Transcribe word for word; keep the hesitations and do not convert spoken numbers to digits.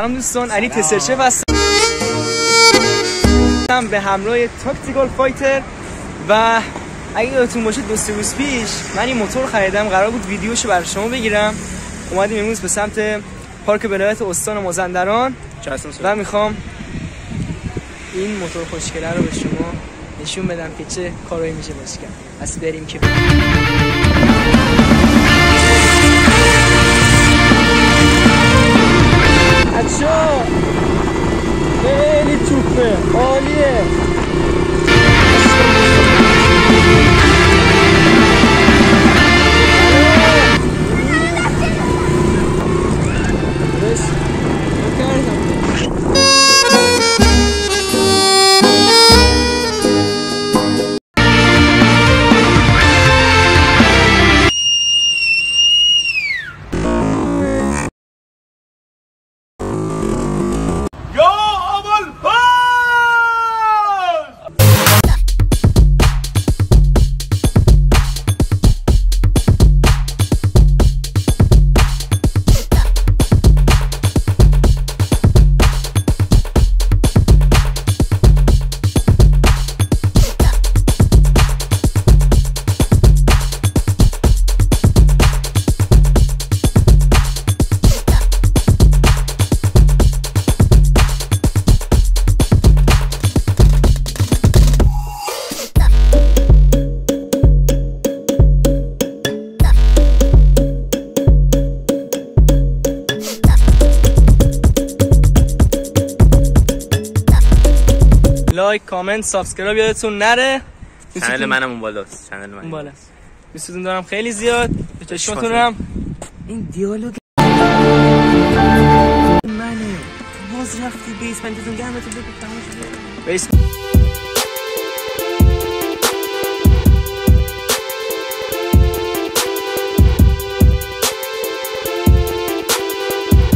سلام دوستان، علی تسترچف هستم به همراه تاکتیکال فایتر. و اگه یادتون باشه دو سه روز پیش من این موتور خریدم، قرار بود ویدیوشو برای شما بگیرم. اومدیم امروز به سمت پارک ولایت استان مازندران و میخوام این موتور خوشگله رو به شما نشون بدم که چه کارایی میشه باش کرد. پس بریم که بریم. اچھا خیلی توپه، عالیه. لایک، کامنت، سابسکرایب یادتون نره. چنل منم اون بالاست. چنل من اون بالاست. دوستتون دارم خیلی زیاد. به چشمتون دارم. این دیالوگ منه. باز رفتی بیسمنتتون گرمتون بگو تموم شد. بیس